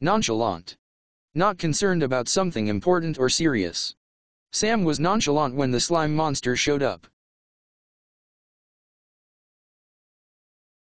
Nonchalant. Not concerned about something important or serious. Sam was nonchalant when the slime monster showed up.